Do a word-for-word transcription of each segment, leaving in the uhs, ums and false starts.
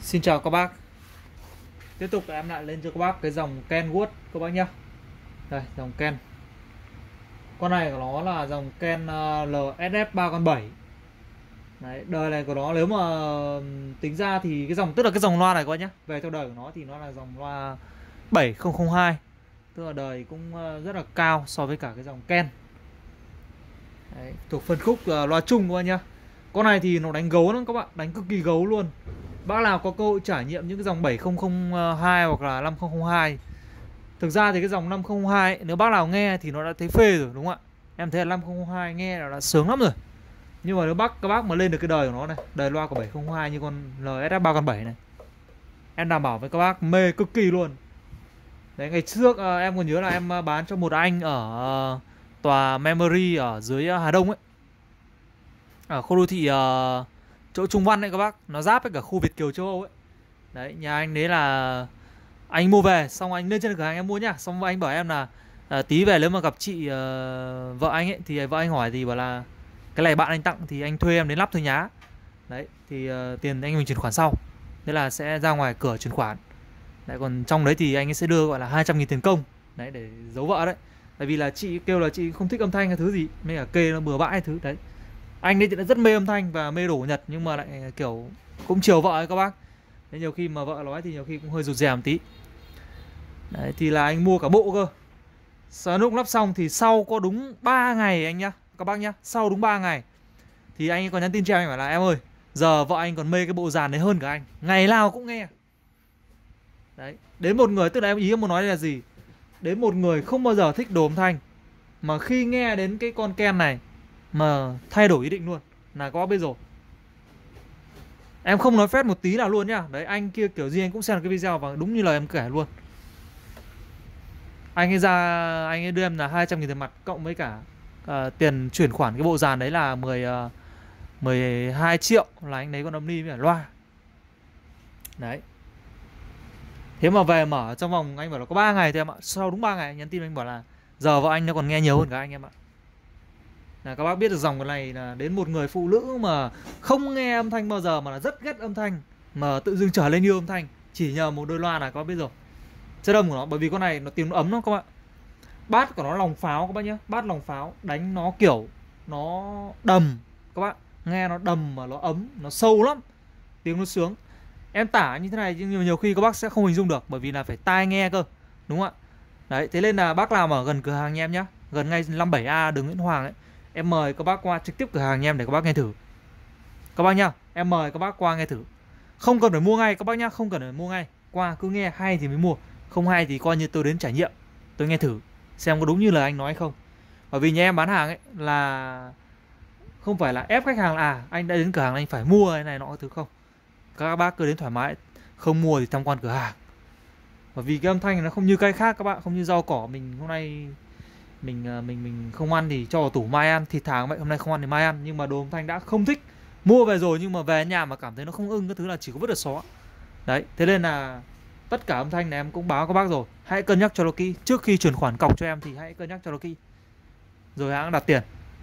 Xin chào các bác. Tiếp tục em lại lên cho các bác cái dòng Kenwood các bác nhé. Đây, dòng Ken. Con này của nó là dòng Ken uh, lờ ét ép ba con bảy. Đấy, đời này của nó nếu mà tính ra thì cái dòng, tức là cái dòng loa này các bác nhé, về theo đời của nó thì nó là dòng loa bảy không không hai. Tức là đời cũng uh, rất là cao so với cả cái dòng Ken. Đấy, thuộc phân khúc uh, loa chung các bác nhé. Con này thì nó đánh gấu lắm các bạn, đánh cực kỳ gấu luôn. Bác nào có cơ hội trải nghiệm những cái dòng bảy không không hai hoặc là năm không không hai. Thực ra thì cái dòng năm không không hai ấy, nếu bác nào nghe thì nó đã thấy phê rồi đúng không ạ? Em thấy là năm không không hai nghe là đã sướng lắm rồi. Nhưng mà nếu bác các bác mà lên được cái đời của nó này, đời loa của bảy không không hai như con lờ ét ép ba con bảy này, em đảm bảo với các bác mê cực kỳ luôn. Đấy, ngày trước em còn nhớ là em bán cho một anh ở tòa Memory ở dưới Hà Đông ấy, ở khu đô thị uh, chỗ Trung Văn ấy các bác, nó giáp với cả khu Việt Kiều châu Âu ấy. Đấy, nhà anh đấy là anh mua về, xong anh lên trên cửa hàng em mua nhá. Xong anh bảo em là à, tí về nếu mà gặp chị uh, vợ anh ấy thì vợ anh hỏi thì bảo là cái này bạn anh tặng thì anh thuê em đến lắp thôi nhá. Đấy, thì uh, tiền anh mình chuyển khoản sau. Thế là sẽ ra ngoài cửa chuyển khoản. Đấy, còn trong đấy thì anh ấy sẽ đưa gọi là hai trăm nghìn tiền công. Đấy, để giấu vợ đấy. Tại vì là chị kêu là chị không thích âm thanh hay thứ gì, mấy cả kê nó bừa bãi thứ đấy. Anh ấy thì đã rất mê âm thanh và mê đồ Nhật, nhưng mà lại kiểu cũng chiều vợ ấy các bác. Thế nhiều khi mà vợ nói thì nhiều khi cũng hơi rụt rè một tí. Đấy, thì là anh mua cả bộ cơ. Sau lúc lắp xong thì sau có đúng ba ngày anh nhá, các bác nhá. Sau đúng ba ngày thì anh ấy còn nhắn tin cho anh bảo là em ơi, giờ vợ anh còn mê cái bộ dàn đấy hơn cả anh, ngày nào cũng nghe. Đấy, đến một người, tức là em ý em muốn nói là gì? Đến một người không bao giờ thích đồ âm thanh, mà khi nghe đến cái con Ken này mà thay đổi ý định luôn là có biết rồi. Em không nói phép một tí nào luôn nhá. Đấy, anh kia kiểu gì anh cũng xem được cái video và đúng như lời em kể luôn. Anh ấy ra, anh ấy đưa em là hai trăm nghìn tiền mặt cộng với cả uh, tiền chuyển khoản cái bộ dàn đấy là mười, uh, mười hai triệu là anh lấy con âm ly với cả loa. Đấy. Thế mà về mở trong vòng anh bảo là có ba ngày thôi em ạ. Sau đúng ba ngày anh nhắn tin anh bảo là giờ vợ anh nó còn nghe nhiều hơn cả anh em ạ. Là các bác biết được dòng cái này là đến một người phụ nữ mà không nghe âm thanh bao giờ, mà là rất ghét âm thanh, mà tự dưng trở lên yêu âm thanh chỉ nhờ một đôi loa này, các bác biết rồi. Chất âm của nó, bởi vì con này nó tiếng nó ấm lắm các bạn. Bát của nó lòng pháo các bác nhé. Bát lòng pháo đánh nó kiểu nó đầm các bạn. Nghe nó đầm mà nó ấm, nó sâu lắm. Tiếng nó sướng. Em tả như thế này nhưng nhiều khi các bác sẽ không hình dung được, bởi vì là phải tai nghe cơ, đúng không ạ? Đấy, thế nên là bác nào mà ở gần cửa hàng nhà em nhá, gần ngay năm bảy A đường Nguyễn Hoàng ấy, em mời các bác qua trực tiếp cửa hàng nhà em để các bác nghe thử. Các bác nhá, em mời các bác qua nghe thử. Không cần phải mua ngay các bác nhá, không cần phải mua ngay. Qua cứ nghe hay thì mới mua, không hay thì coi như tôi đến trải nghiệm, tôi nghe thử xem có đúng như lời anh nói hay không. Bởi vì nhà em bán hàng ấy là không phải là ép khách hàng là à, anh đã đến cửa hàng anh phải mua cái này nọ thứ không. Các bác cứ đến thoải mái, không mua thì tham quan cửa hàng. Bởi vì cái âm thanh này nó không như cây khác các bạn, không như rau cỏ mình hôm nay mình mình mình không ăn thì cho vào tủ mai ăn, thịt thà vậy hôm nay không ăn thì mai ăn. Nhưng mà đồ âm thanh đã không thích, mua về rồi nhưng mà về nhà mà cảm thấy nó không ưng cái thứ là chỉ có vứt ở xó. Đấy, thế nên là tất cả âm thanh này em cũng báo các bác rồi, hãy cân nhắc cho nó kỹ. Trước khi chuyển khoản cọc cho em thì hãy cân nhắc cho nó kỹ, rồi hãng đặt tiền.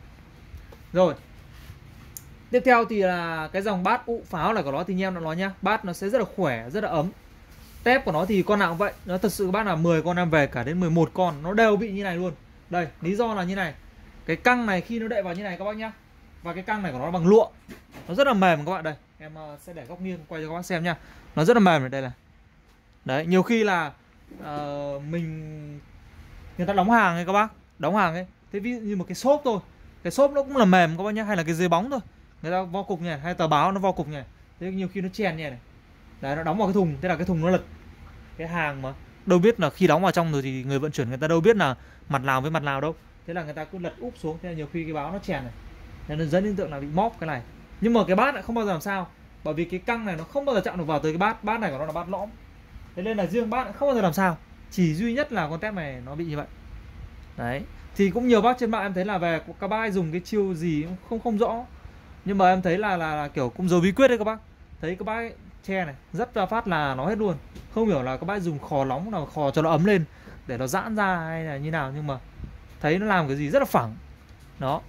Rồi tiếp theo thì là cái dòng bát ụ pháo này của nó thì anh em đã nói nhá. Bát nó sẽ rất là khỏe, rất là ấm. Tép của nó thì con nào cũng vậy. Nó thật sự các bác là mười con em về cả đến mười một con nó đều bị như này luôn. Đây, lý do là như này. Cái căng này khi nó đậy vào như này các bác nhá, và cái căng này của nó bằng lụa, nó rất là mềm các bạn. Đây, em sẽ để góc nghiêng quay cho các bác xem nha. Nó rất là mềm ở đây này. Đấy, nhiều khi là uh, mình người ta đóng hàng ấy các bác, đóng hàng ấy, thế ví dụ như một cái xốp thôi, cái xốp nó cũng là mềm các bác nhá, hay là cái giấy bóng thôi, người ta vo cục nhỉ, hay tờ báo nó vo cục nhỉ, thế nhiều khi nó chèn nhỉ này. Đấy, nó đóng vào cái thùng, thế là cái thùng nó lật. Cái hàng mà đâu biết là khi đóng vào trong rồi thì người vận chuyển người ta đâu biết là mặt nào với mặt nào đâu, thế là người ta cứ lật úp xuống, thế là nhiều khi cái báo nó chèn này, nên nó dẫn hiện tượng là bị móp cái này. Nhưng mà cái bát lại không bao giờ làm sao, bởi vì cái căng này nó không bao giờ chạm được vào tới cái bát. Bát này của nó là bát lõm, thế nên là riêng bát lại không bao giờ làm sao, chỉ duy nhất là con tép này nó bị như vậy. Đấy, thì cũng nhiều bác trên mạng em thấy là về các bác ấy dùng cái chiêu gì không không rõ, nhưng mà em thấy là là, là kiểu cũng giấu bí quyết đấy các bác. Thấy các bác ấy che này rất ra phát là nó hết luôn, không hiểu là các bác dùng khò nóng nào khò cho nó ấm lên để nó giãn ra hay là như nào, nhưng mà thấy nó làm cái gì rất là phẳng. Đó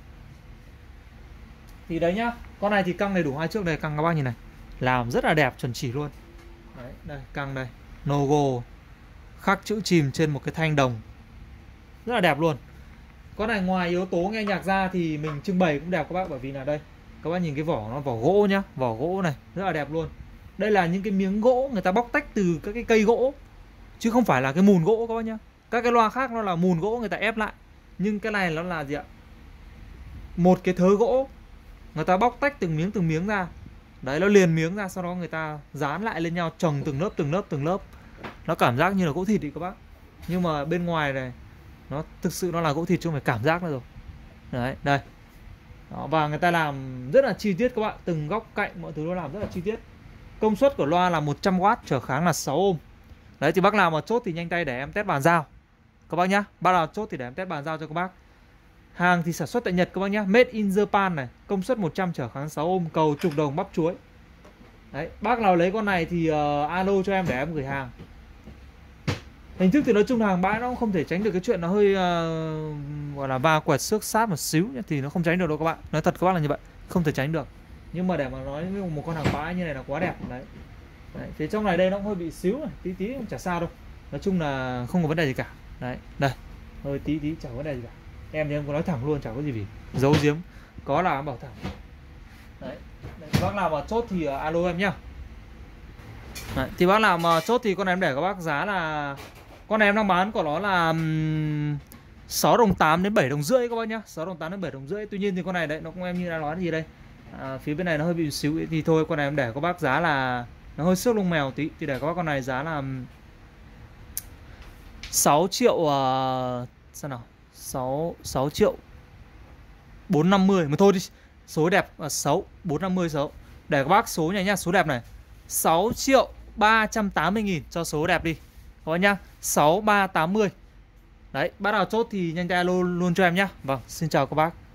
thì đấy nhá, con này thì căng đầy đủ hai trước đây, căng các bác nhìn này, làm rất là đẹp chuẩn chỉ luôn. Đấy, đây, căng đây, logo khắc chữ chìm trên một cái thanh đồng rất là đẹp luôn. Con này ngoài yếu tố nghe nhạc ra thì mình trưng bày cũng đẹp các bác, bởi vì là đây các bác nhìn cái vỏ, nó vỏ gỗ nhá, vỏ gỗ này rất là đẹp luôn. Đây là những cái miếng gỗ người ta bóc tách từ các cái cây gỗ, chứ không phải là cái mùn gỗ các bác nhá. Các cái loa khác nó là mùn gỗ người ta ép lại, nhưng cái này nó là gì ạ? Một cái thớ gỗ người ta bóc tách từng miếng từng miếng ra. Đấy, nó liền miếng ra, sau đó người ta dán lại lên nhau, chồng từng lớp từng lớp từng lớp. Nó cảm giác như là gỗ thịt đi các bác. Nhưng mà bên ngoài này nó thực sự nó là gỗ thịt chứ không phải cảm giác nữa rồi. Đấy, đây. Đó, và người ta làm rất là chi tiết các bạn, từng góc cạnh mọi thứ nó làm rất là chi tiết. Công suất của loa là một trăm oát, trở kháng là sáu ôm. Đấy, thì bác nào mà chốt thì nhanh tay để em test bàn giao các bác nhá. Bác nào chốt thì để em test bàn giao cho các bác. Hàng thì sản xuất tại Nhật các bác nhá, made in Japan này, công suất một trăm, trở kháng sáu ôm, cầu chục đồng bắp chuối. Đấy, bác nào lấy con này thì uh, alo cho em để em gửi hàng. Hình thức thì nói chung là hàng bãi nó cũng không thể tránh được cái chuyện nó hơi uh, gọi là va quẹt xước sát một xíu nhá, thì nó không tránh được đâu các bạn. Nói thật các bác là như vậy, không thể tránh được. Nhưng mà để mà nói với một con hàng bãi như này là quá đẹp đấy. Đấy, thì trong này đây nó cũng hơi bị xíu này, tí tí cũng chả sao đâu. Nói chung là không có vấn đề gì cả. Đấy, đây, hơi tí tí chẳng có vấn đề gì cả. Em thì em có nói thẳng luôn, chẳng có gì vì giấu giếm, có là em bảo thẳng. Đấy, đấy, bác nào mà chốt thì uh, alo em nhá. Đấy, thì bác nào mà chốt thì con này em để các bác giá là, con này em đang bán của nó là um, sáu đồng tám đến bảy đồng rưỡi các bác nhá, sáu đồng tám đến bảy đồng rưỡi. Tuy nhiên thì con này đấy nó cũng em như đã nói gì đây, à, phía bên này nó hơi bị xíu thì thôi, con này em để các bác giá là nó hơi xước lông mèo tí, thì để các bác con này giá là sáu triệu uh, sao nào, sáu sáu triệu bốn năm mươi mà thôi đi. Số đẹp là sáu bốn năm mươi số. Để các bác số này nhá, số đẹp này. sáu triệu ba trăm tám mươi nghìn cho số đẹp đi các bác nhá, sáu ba tám mươi. Đấy, bác nào chốt thì nhanh tay alo luôn cho em nhá. Vâng, xin chào các bác.